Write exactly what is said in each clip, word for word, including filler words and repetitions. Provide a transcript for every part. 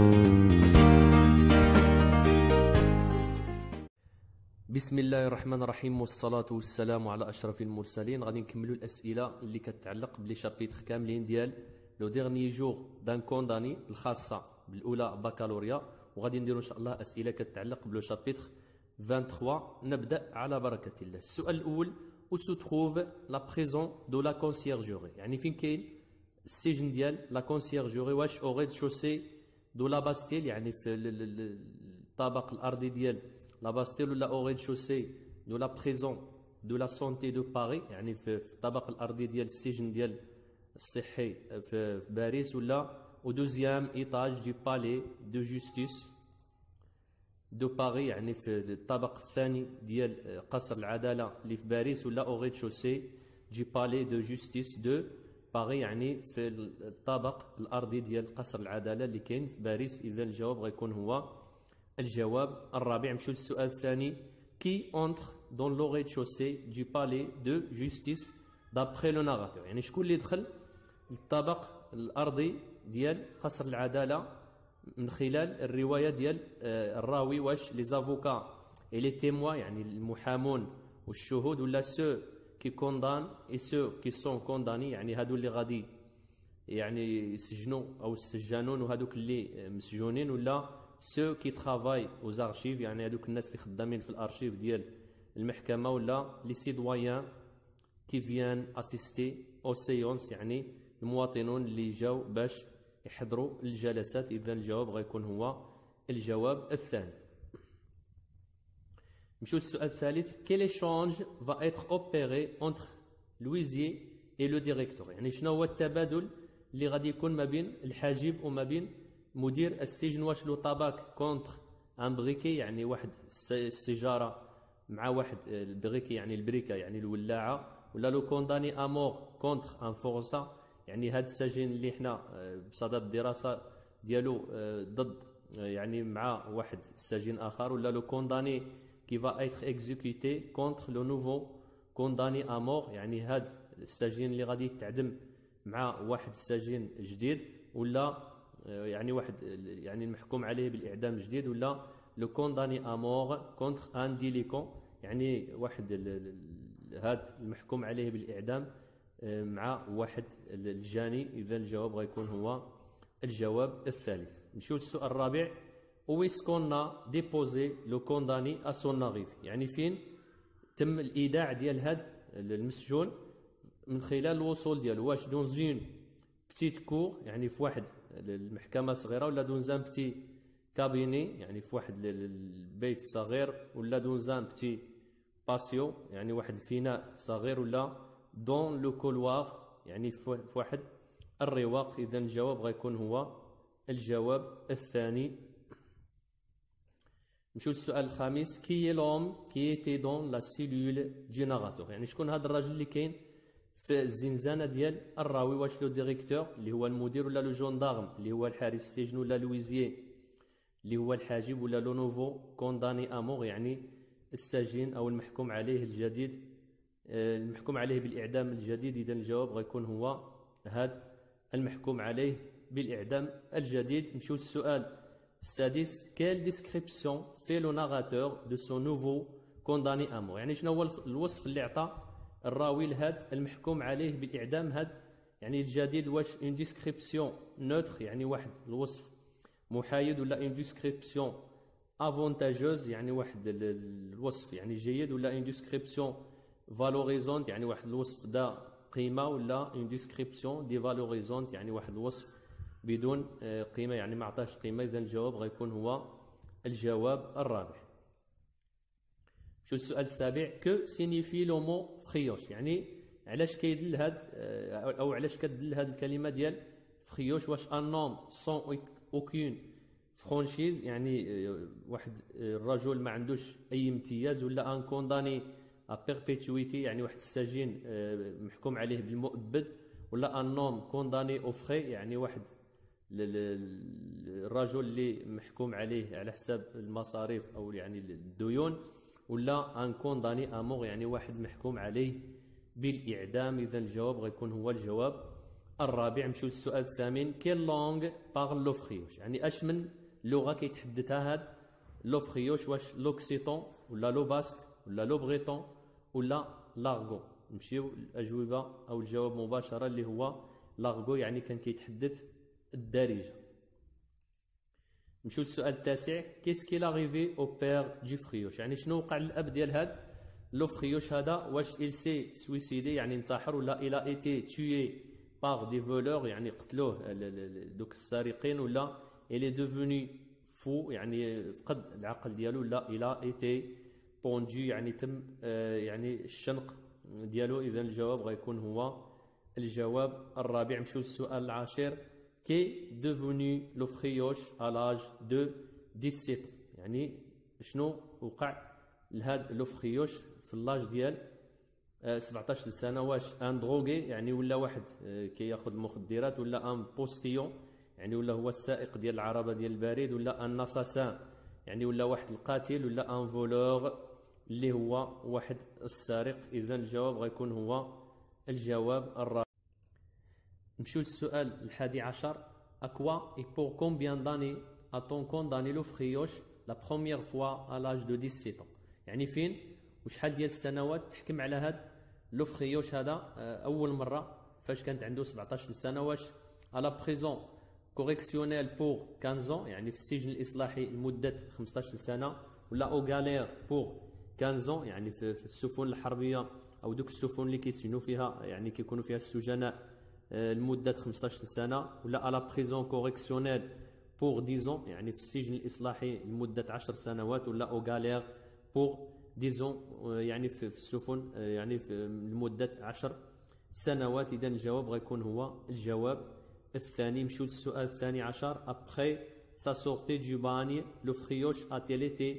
بسم الله الرحمن الرحيم والصلاة والسلام على أشرف المرسلين. غادي نكملوا الأسئلة اللي كتعلق بلي شابيتر كاملين ديال لو ديرني جور دان كونداني الخاصة بالأولى بكالوريا، وغادي نديروا إن شاء الله أسئلة كتعلق بلو شابيتر ثلاثة وعشرين. نبدأ على بركة الله. السؤال الأول: où se trouve la prison de la conciergerie؟ يعني فين كاين السجن ديال لا كونسيرجوري؟ واش او ريد شوسي دو لا باستيل، يعني في الطابق الأرضي ديال لا باستيل، ولا او ريد شوسي دو لا بريزون دو لا سونتي دو باري، يعني في الطابق الأرضي ديال السجن ديال الصحي في باريس، ولا او دوزيام ايطاج دو بالي دو جوستيس دو باري، يعني في الطابق الثاني ديال قصر العدالة اللي في باريس، ولا او ريد شوسي دو بالي دو جوستيس دو باري، يعني في الطابق الأرضي ديال قصر العدالة اللي كاين في باريس. إذا الجواب غيكون هو الجواب الرابع. نمشيو للسؤال الثاني: كي اونتر دون لو ريد شوسي دو بالي دو جوستيس دابخي لو ناراتور؟ يعني شكون اللي دخل للطابق الأرضي ديال قصر العدالة من خلال الرواية ديال الراوي؟ واش لي زافوكا اي لي تيموا، يعني المحامون والشهود، ولا سو كي كوندان اي سو كي سون كونداني، يعني هادو اللي غادي يعني يسجنوا او السجانون وهادوك اللي مسجونين، ولا سو كي ترافاي او زارشيف، يعني هادوك الناس اللي خدامين في الارشيف ديال المحكمة، ولا لي سيدويان كي فيان اسيستي او سيونس، يعني المواطنون اللي جاو باش يحضروا الجلسات. إذا الجواب غيكون هو الجواب الثاني. نمشيو للسؤال الثالث: كيل échange va être opéré entre l'huissier et le directeur؟ يعني شنو هو التبادل اللي غادي يكون ما بين الحاجب وما بين مدير السجن؟ واش لو طاباك كونتر ان بريكي، يعني واحد السيجاره مع واحد البريكي، يعني البريكه يعني الولاعه، ولا لو كونداني امور كونتر ان فورسا، يعني هذا السجين اللي حنا بصدد الدراسه ديالو ضد يعني مع واحد السجين اخر، ولا لو كونداني كي فا ايتر اكزيكوتي كونتر لو نوفو كونداني امور، يعني هذا السجين اللي غادي يتعدم مع واحد السجين جديد، ولا يعني واحد يعني المحكوم عليه بالاعدام جديد، ولا لو كونداني امور كونتر ان ديليكون، يعني واحد هذا المحكوم عليه بالاعدام مع واحد الجاني. إذا الجواب غيكون هو الجواب الثالث. نمشيو للسؤال الرابع: où est-ce qu'on a déposé le condamné à son arrivée؟ يعني فين تم الإيداع ديال هذا المسجون من خلال الوصول ديالو؟ واش دون زون بتيت كور، يعني في واحد المحكمة صغيرة، ولا دون زان بتي كابيني، يعني في واحد البيت صغير، ولا دون زان بتي باسيو، يعني واحد الفناء صغير، ولا دون لو كولوار، يعني في واحد الرواق. إذا الجواب غيكون هو الجواب الثاني. نمشيو للسؤال الخامس: كي لوم كي ايتي دون لا سيلول دو ناراتور؟ يعني شكون هذا الراجل اللي كاين في الزنزانه ديال الراوي؟ واش لو ديريكتور اللي هو المدير، ولا لو جوندارم اللي هو الحارس السجن، ولا لويزيي اللي هو الحاجب، ولا لو نوفو كونداني امور، يعني السجين او المحكوم عليه الجديد المحكوم عليه بالإعدام الجديد؟ إذا الجواب غيكون هو هذا المحكوم عليه بالإعدام الجديد. نمشيو للسؤال السادس: quelle description fait le narrateur de son nouveau condamné à mort؟ يعني شنو هو الوصف اللي عطى الراوي لهذا المحكوم عليه بالإعدام هذا يعني الجديد؟ واش une description neutre، يعني واحد الوصف محايد، ولا une description avantageuse، يعني واحد الوصف يعني جيد، ولا une description فالوريزونت، يعني واحد الوصف ذا قيمة، ولا اون ديسكريبسيون دي فالوريزونت، يعني واحد الوصف بدون قيمة، يعني ما عطاش قيمة. إذا الجواب غيكون هو الجواب الرابع. شو السؤال السابع: كو سينيفي لو مو فريوش؟ يعني علاش كيدل هاد أو علاش كتدل هاد الكلمة ديال فريوش؟ واش ان نوم سون اوكين فرانشيز، يعني واحد الرجل ما عندوش أي امتياز، ولا ان كونداني بيربيتويتي، يعني واحد السجين محكوم عليه بالمؤبد، ولا ان نوم كونداني او فري، يعني واحد الرجل اللي محكوم عليه على حساب المصاريف او يعني الديون، ولا ان كونداني امور، يعني واحد محكوم عليه بالاعدام. اذا الجواب غيكون هو الجواب الرابع. نمشيو للسؤال الثامن. كيل لونغ بارل لوفخيوش، يعني اش من لغه كيتحدثها هاد لوفخيوش، واش لوكسيتون ولا لو باسك ولا لو بغيتون ولا لارغو. نمشيو الاجوبه او الجواب مباشره اللي هو لارغو، يعني كان كيتحدث الدارجه. نمشيو للسؤال التاسع. كيس كي لاريفي او بير دو فريوش، يعني شنو وقع للاب ديال هاد لوفخيوش هذا؟ واش il s'est suicidé يعني انتحر، ولا il a été tué par des voleurs يعني قتلوه دوك السارقين، ولا il est devenu fou يعني فقد العقل ديالو، ولا il a été pendu يعني تم يعني الشنق ديالو. اذا الجواب غيكون هو الجواب الرابع. نمشيو للسؤال العاشر. كي devenu لوفخيوش à l'âge de dix-sept، يعني شنو وقع لهاد لوفخيوش في اللاج ديال سبعطاش سنه؟ واش ان دروغي يعني ولا واحد كياخذ المخدرات، ولا ان بوستيون يعني ولا هو السائق ديال العربه ديال البريد، ولا ان اساسان يعني ولا واحد القاتل، ولا ان فولور اللي هو واحد السارق. اذا الجواب غيكون هو الجواب الرابع. نمشيو للسؤال الحادي عشر. اكوا اي بور كومبيان داني اتون كونداني لوفخيوش لا بروميير فوا ا لاج دو ديس-سبعة ans، يعني فين وشحال ديال السنوات تحكم على هاد لوفخيوش هذا اول مره فاش كانت عنده سبعطاش سنه؟ واش على بريزون كوريكسيونيل بور خمسطاش ans يعني في السجن الاصلاحي لمده خمسطاش سنه، ولا او غالير بور خمسطاش ans يعني في السفن الحربيه او دوك السفن اللي كيسجنوا فيها يعني كيكونوا فيها السجناء لمده خمسطاش سنه، ولا على بريزون كوريكسيونيل بور عشرة ans يعني في السجن الاصلاحي لمده عشر سنوات، ولا او غالير بور عشرة ans يعني في السفن يعني في لمده عشر سنوات. اذا الجواب غيكون هو الجواب الثاني. نمشيو للسؤال الثاني عشر. ابخي سا سورتي دو باني لوفخيوش ا-t-il été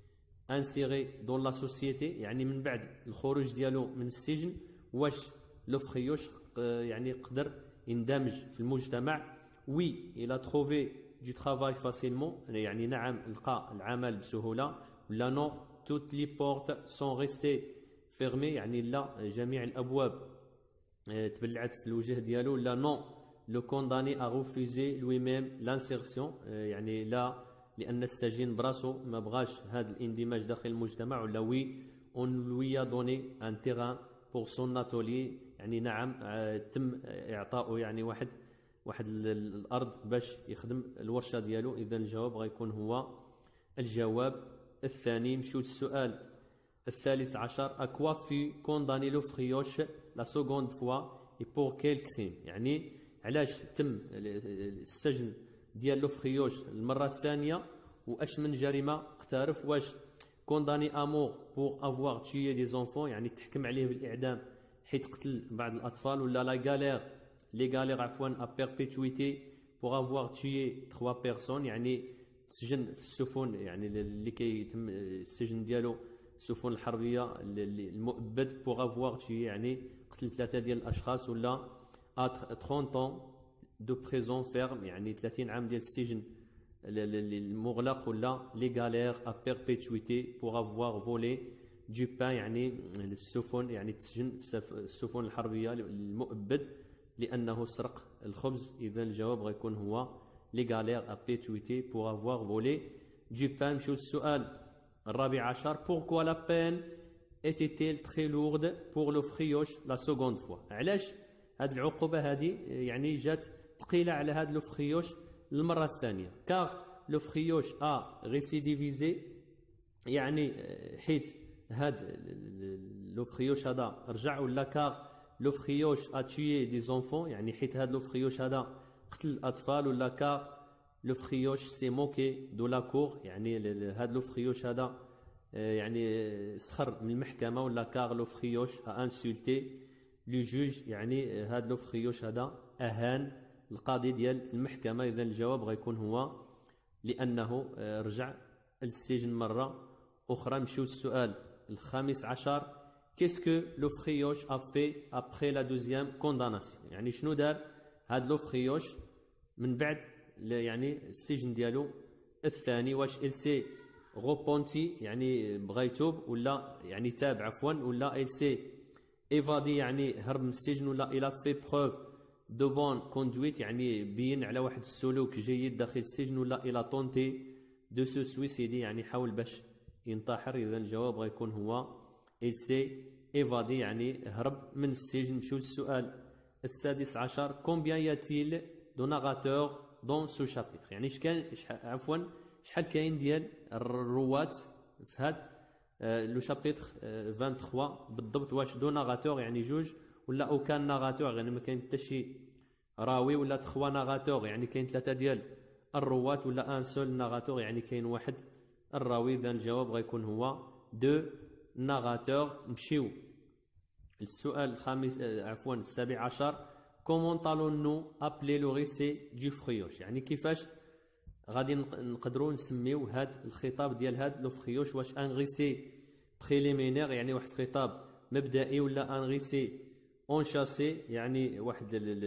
inséré dans la société، يعني من بعد الخروج ديالو من السجن واش لوفخيوش يعني قدر يندمج في المجتمع؟ وي il a trouvé du travail facilement يعني نعم لقى العمل بسهوله، ولا نو toutes les portes sont restées fermées يعني لا جميع الابواب تبلعت في الوجه ديالو، ولا نو لو كونداني a refusé lui-même l'insertion يعني لا لان السجين براسو ما بغاش هذا الاندماج داخل المجتمع، ولا وي on lui a donné un terrain pour son atelier يعني نعم تم اعطائه يعني واحد واحد الارض باش يخدم الورشه ديالو. اذا الجواب غيكون هو الجواب الثاني. نمشيو للسؤال الثالث عشر. اكوا في كونداني لوفخيوش لا سكوند فوا اي بور كيل كريم، يعني علاش تم السجن ديال لوفخيوش المره الثانيه واش من جريمه اقترف؟ واش كونداني امور بور افوار تيي دي زونفون يعني تحكم عليه بالاعدام حيت قتل بعض الاطفال، ولا لا غالير لي غالير عفوا ا بيربيتويتي بور افوار تيي ثلاثة بيرسون يعني تسجن في السفن يعني اللي كيتم السجن ديالو السفن الحربيه المؤبد بور افوار تيي يعني قتل ثلاثه ديال الاشخاص، ولا ثلاثين ans دو بريزون فيرم يعني ثلاثين عام ديال السجن المغلق، ولا لي غالير ا بيربيتويتي بور افوار فولي دو بان يعني السفن يعني تسجن في السفن الحربيه المؤبد لانه سرق الخبز. اذا الجواب غيكون هو لي غالير ا بيربيتويتي بور افوار فولي دو بان. نمشيو للسؤال الرابع عشر. بوركوا لا بين était-elle très lourde pour l'offrioche la seconde fois؟ علاش هاد العقوبه هذه يعني جات ثقيله على هاد لوفخيوش المره الثانيه؟ كار لوفخيوش ا ريسيديفيزي يعني حيت هاد لوفخيوش هذا رجع، ولا كار لوفخيوش ا تيي دي زونفون يعني حيت هاد لوفخيوش هذا قتل الاطفال، ولا كار لوفخيوش سي موكي دو لا كور يعني هاد لوفخيوش هذا يعني سخر من المحكمه، ولا كار لوفخيوش ا انسولتي لو جوج يعني هاد لوفخيوش هذا اهان القاضي ديال المحكمه. اذا الجواب غيكون هو لانه رجع للسجن مره اخرى. نمشيو للسؤال الخامس عشر. كيسكو لوفخيوش ا في ابخي لا دوزيام كونداناسيون، يعني شنو دار هاد لوفخيوش من بعد يعني السجن ديالو الثاني؟ واش il s'est repenti يعني بغا يتوب، ولا يعني تاب عفوا، ولا il s'est évadé يعني هرب من السجن، ولا il a fait preuve دو بون كوندويت يعني بين على واحد السلوك جيد داخل السجن، ولا الى طونتي دو سو سويسيدي يعني حاول باش ينتحر. اذا الجواب غيكون هو il s'est évadé يعني هرب من السجن. نمشيو للسؤال السادس عشر. كومبيان ياتيل دو ناراتور دون سو شابيتر يعني شكان عفوا شحال كاين ديال الرواة في هاد لو شابيتر ثلاثة وعشرين بالضبط. واش دو ناراتور يعني جوج، ولا او كان ناراتور يعني ما كاين حتى شي راوي، ولا تخوا ناراتور يعني كاين ثلاثه ديال الرواة، ولا ان سول ناراتور يعني كاين واحد الراوي. اذا الجواب غيكون هو دو ناراتور. نمشيو السؤال الخامس عفوا السابع عشر. كومون طالون نو ابلي لو ريسي دو فريوش يعني كيفاش غادي نقدروا نسميو هاد الخطاب ديال هاد لو فريوش. واش ان ريسي بريليمينير يعني واحد الخطاب مبدئي، ولا ان ريسي اون شاسي يعني واحد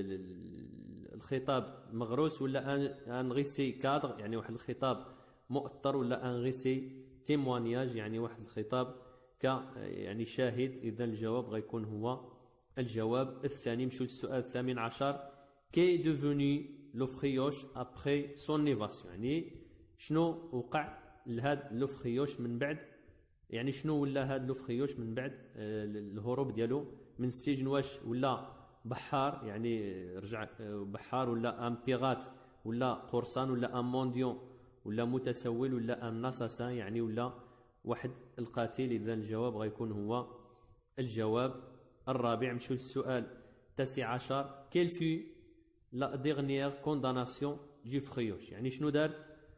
الخطاب مغروس، ولا ان ريسي كادر يعني واحد الخطاب مؤطر، ولا ان ريسي تيموانياج يعني واحد الخطاب ك يعني شاهد. اذا الجواب غيكون هو الجواب الثاني. نمشيو للسؤال الثامن عشر. كي دوفوني لو فريوش ابخي سون ايفاسيون يعني شنو وقع لهاد لو فريوش من بعد، يعني شنو ولا هاد لو فريوش من بعد الهروب ديالو من السجن. واش ولا بحار يعني رجع بحار، ولا ان بيغات، ولا قرصان، ولا ان مونديون، ولا متسول، ولا ان ناساسان يعني ولا واحد القاتل. اذا الجواب غيكون هو الجواب الرابع. نمشيو للسؤال التاسع عشر. كيل في لا ديغنيير كونداناسيون دو فريوش يعني شنو دار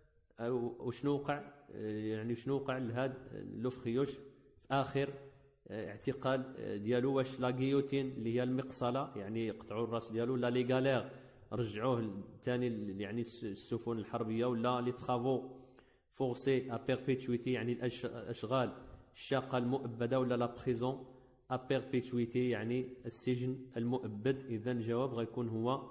وشنو وقع، يعني شنو وقع لهاد لو فريوش في اخر اعتقال ديالو. واش لا غيوتين اللي هي المقصله يعني قطعوا الراس ديالو، لا لي غالير رجعوه ثاني يعني السفن الحربيه، ولا لي ترافو فورسي ا بيربيتويتي يعني الاشغال الشاقه المؤبده، ولا لا بريزون ا بيربيتويتي يعني السجن المؤبد. اذا الجواب غيكون هو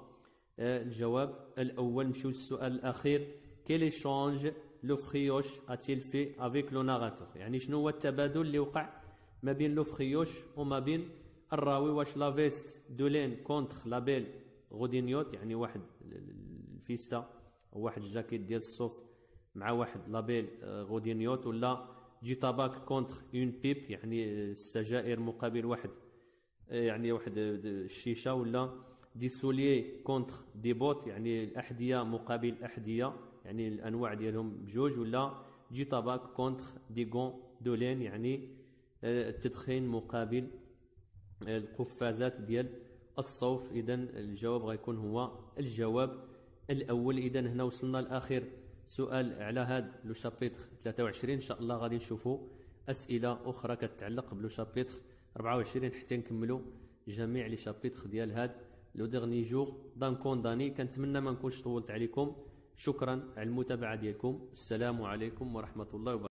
الجواب الاول. نمشيو للسؤال الاخير. كيل ايشونج لو فريوش اتيل في افيك لو ناراتور يعني شنو هو التبادل اللي وقع ما بين لو فريوش وما بين الراوي. واش لا فيست دولين كونتر لابيل غودينيوت يعني واحد الفيستا او واحد الجاكيت ديال الصوف مع واحد لابيل غودينيوت، ولا جي تاباك كونتر اون بيب يعني السجائر مقابل واحد يعني واحد الشيشه، ولا دي سوليي كونتر دي بوت يعني الاحذيه مقابل الاحذيه يعني الانواع ديالهم بجوج، ولا جي تاباك كونتر دي غون دولين يعني التدخين مقابل القفازات ديال الصوف. اذا الجواب غيكون هو الجواب الاول. اذا هنا وصلنا لاخر سؤال على هذا لو شابيتر ثلاثة وعشرين. ان شاء الله غادي نشوفوا اسئله اخرى كتعلق بلو شابيتر أربعة وعشرين حتى نكملوا جميع لي شابيتر ديال هذا لو ديرني جور دان كونداني. كنتمنى ما نكونش طولت عليكم. شكرا على المتابعه ديالكم. السلام عليكم ورحمه الله وبركاته.